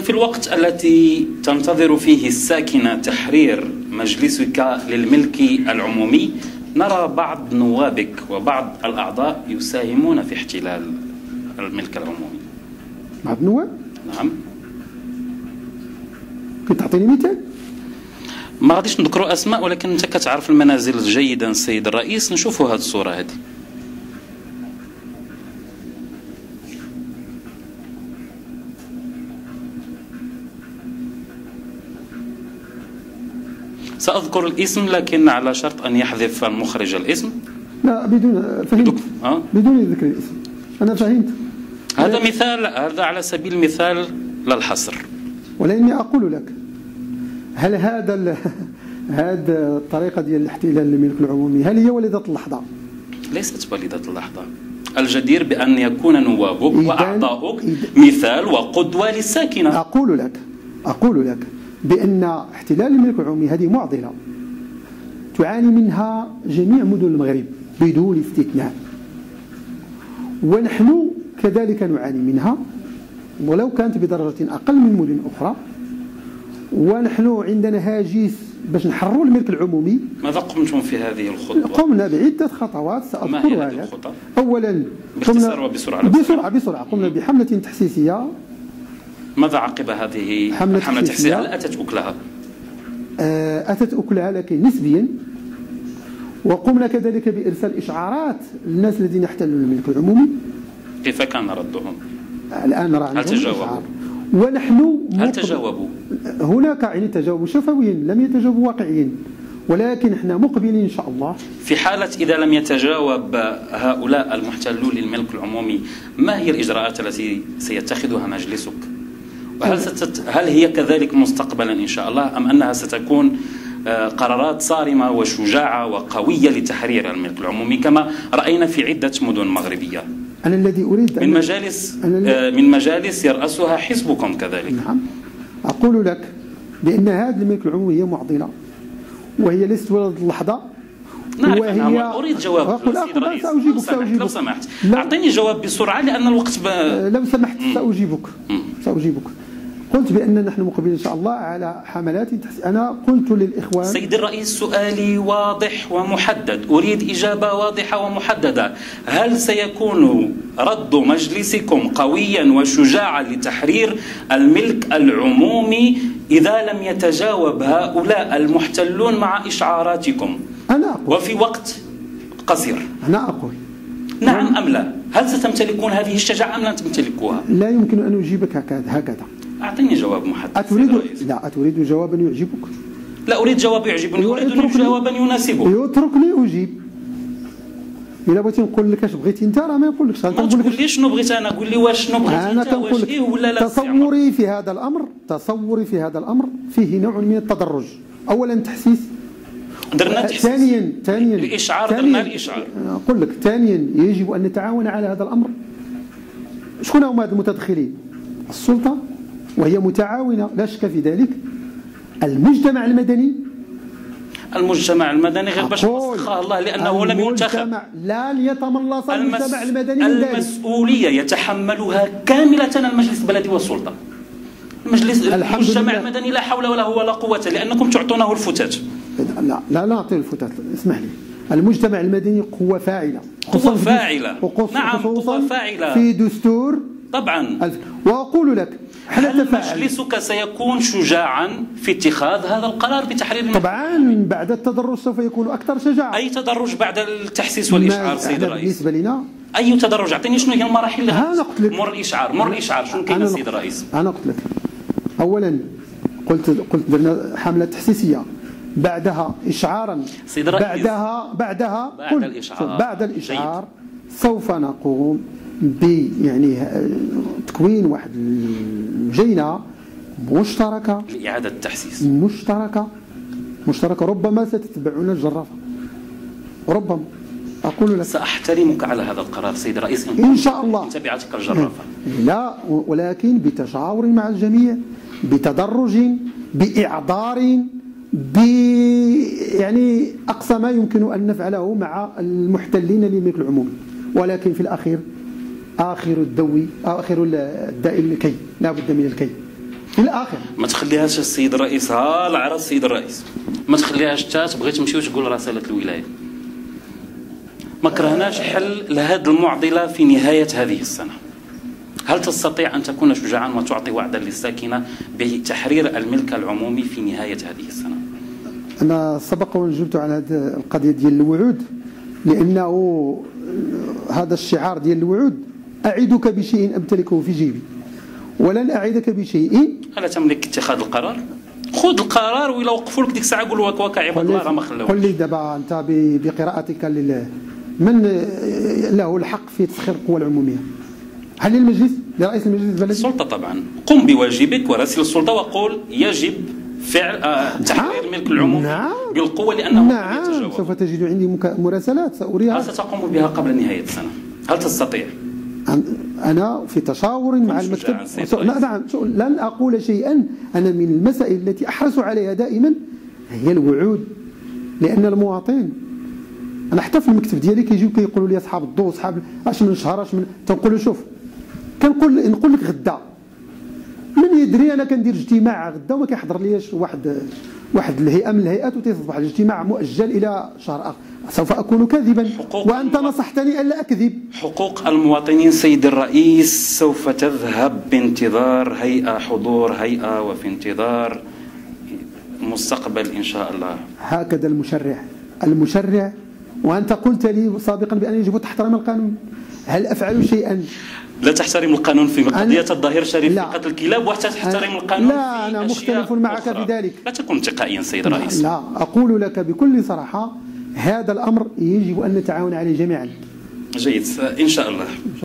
وفي الوقت التي تنتظر فيه الساكنة تحرير مجلسك للملك العمومي، نرى بعض نوابك وبعض الأعضاء يساهمون في احتلال الملك العمومي. بعض النواب؟ نعم. كنت تعطيني مثال؟ ما غاديش نذكروا أسماء، ولكن أنت كتعرف المنازل جيدا السيد الرئيس. نشوفوا هذه الصورة هذه. سأذكر الاسم لكن على شرط أن يحذف المخرج الاسم. لا بدون، فهمت. بدون ذكر الاسم أنا فهمت. هذا مثال، هذا على سبيل المثال للحصر. ولكني أقول لك، هل هذا الطريقة ديال الاحتلال للملك العمومي هل هي وليدة اللحظة؟ ليست وليدة اللحظة. الجدير بأن يكون نوابك وأعضاؤك مثال وقدوة للساكنة. أقول لك بأن احتلال الملك العمومي هذه معضلة تعاني منها جميع مدن المغرب بدون استثناء، ونحن كذلك نعاني منها ولو كانت بدرجة أقل من مدن أخرى. ونحن عندنا هاجس باش نحرروا الملك العمومي. ماذا قمتم في هذه الخطوة؟ قمنا بعدة خطوات سأذكرها لك. أولا باختصار وبسرعة. بسرعة قمنا بحملة تحسيسية. ماذا عقب هذه حملة تحسيسية؟ هل أتت أكلها؟ أتت أكلها لكن نسبيا. وقمنا كذلك بإرسال إشعارات للناس الذين احتلوا الملك العمومي. كيف كان ردهم؟ الآن نرى هل تجاوبوا؟ ونحن هل تجاوبوا؟ هناك تجاوبوا شفويا، لم يتجاوبوا واقعيا، ولكن احنا مقبلين إن شاء الله. في حالة إذا لم يتجاوب هؤلاء المحتلون للملك العمومي، ما هي الإجراءات التي سيتخذها مجلسك؟ هل هي كذلك مستقبلا إن شاء الله، أم أنها ستكون قرارات صارمة وشجاعة وقوية لتحرير الملك العمومي كما رأينا في عدة مدن مغربية؟ أنا الذي أريد من مجالس يرأسها حزبكم كذلك. نعم. أقول لك بأن هذا الملك العمومي هي معضلة، وهي ليست ولد اللحظة. نعم. أنا أريد جواب سيد الرئيس. سأجيبك لو سمحت أعطيني جواب بسرعة لأن الوقت لو سمحت سأجيبك. قلت بأن نحن مقبلين إن شاء الله على حملات أنا قلت للإخوان. سيد الرئيس سؤالي واضح ومحدد، أريد إجابة واضحة ومحددة. هل سيكون رد مجلسكم قويا وشجاعا لتحرير الملك العمومي إذا لم يتجاوب هؤلاء المحتلون مع إشعاراتكم؟ أنا أقول. وفي وقت قصير. أنا أقول نعم أم لا؟ هل ستمتلكون هذه الشجاعة أم لن تمتلكوها؟ لا يمكن أن أجيبك هكذا. أعطيني جواب محدد. أتريد جوابا يعجبك؟ لا أريد جواب يعجبني، أريد جوابا يناسبه. يتركني أجيب. إلا بغيتي نقول لك اش بغيتي أنت راه ما نقولكش. ما تقول لي شنو بغيت أنا، قول لي واش شنو بغيت أنت، واش إيه ولا لا. تصوري في هذا الأمر فيه نوع من التدرج. أولا تحسيس، درنا تحسيس. ثانيا الإشعار، درنا الإشعار. أقول لك ثانيا يجب أن نتعاون على هذا الأمر. شكون هما هاد المتدخلين؟ السلطة، وهي متعاونة لا شك في ذلك. المجتمع المدني غير باش يوسخها الله لأنه لم ينتخب. لا يتملص المجتمع المدني من ذلك. المسؤولية يتحملها كاملة المجلس البلدي والسلطة. المجتمع المدني لا حول ولا ولا قوة لأنكم تعطونه الفتات. لا نعطي الفتات، اسمح لي. المجتمع المدني قوة فاعلة. نعم قوة فاعلة في دستور طبعا. وأقول لك هل مجلسك سيكون شجاعا في اتخاذ هذا القرار بتحرير؟ طبعا بعد التدرج سوف يكون أكثر شجاعة. أي تدرج بعد التحسيس والإشعار سيد الرئيس؟ بالنسبة لنا أي تدرج؟ أعطيني شنو هي المراحل. مر الإشعار شنو كاين السيد الرئيس؟ أنا قلت لك أولا قلت درنا حملة تحسيسية، بعدها إشعارا، بعدها بعد الإشعار سوف نقوم تكوين واحد اللجنة مشتركة لإعادة التحسيس. مشتركة ربما ستتبعنا الجرافة، ربما. أقول لك سأحترمك على هذا القرار سيد الرئيس إن شاء الله. إن تبعتك الجرافة. لا، ولكن بتشاور مع الجميع، بتدرج، بإعذار، أقصى ما يمكن أن نفعله مع المحتلين للملك العمومي. ولكن في الأخير آخر الداء الكي، لا بد من الكي. في الآخر ما تخليهاش السيد الرئيس ها العرض السيد الرئيس، ما تخليهاش حتى تبغي تمشي وتقول رسالة الولاية. ما كرهناش حل لهذه المعضلة في نهاية هذه السنة. هل تستطيع أن تكون شجاعا وتعطي وعدا للساكنة بتحرير الملك العمومي في نهاية هذه السنة؟ أنا سبق وجبت على هذه القضية ديال الوعود، لأنه هذا الشعار ديال الوعود: أعدك بشيء أمتلكه في جيبي ولن أعدك بشيء. ألا تملك اتخاذ القرار؟ خذ القرار، وإلا وقفوا لك ديك الساعة قولوا واكا عباد الله راه ما خلاوش. قل لي دابا أنت بقراءتك من له الحق في تسخير القوى العمومية؟ هل للمجلس؟ لرئيس المجلس البلدي؟ السلطة طبعا. قم بواجبك وراسل السلطة وقول يجب فعل تحرير الملك العمومي بالقوة، لأنه نعم سوف تجد عندي مراسلات سأريها. هل ستقوم بها قبل نهاية السنة؟ هل تستطيع؟ أنا في تشاور مع المكتب. نعم لن أقول شيئا. أنا من المسائل التي أحرص عليها دائما هي الوعود، لأن المواطن، أنا حتى في المكتب ديالي كيجيو كيقولوا لي أصحاب الضوء أصحاب اش من شهر اش من، تنقول له شوف نقول لك غدا من يدري أنا كندير اجتماع غدا وما كيحضر ليش واحد الهيئة من الهيئات وتصبح الاجتماع مؤجل إلى شهر آخر، سوف أكون كاذبا وأنت نصحتني ألا أكذب. حقوق المواطنين سيد الرئيس سوف تذهب بانتظار هيئة، حضور هيئة، وفي انتظار مستقبل إن شاء الله. هكذا المشرع وأنت قلت لي سابقا بأن يجب تحترم القانون. هل أفعل شيئا؟ لا تحترم القانون في قضية الظهير الشريف في قتل الكلاب، وحتى تحترم القانون. لا أنا مختلف معك في ذلك. لا تكن انتقائيا سيد الرئيس. لا أقول لك بكل صراحة هذا الأمر يجب أن نتعاون عليه جميعا. جيد إن شاء الله.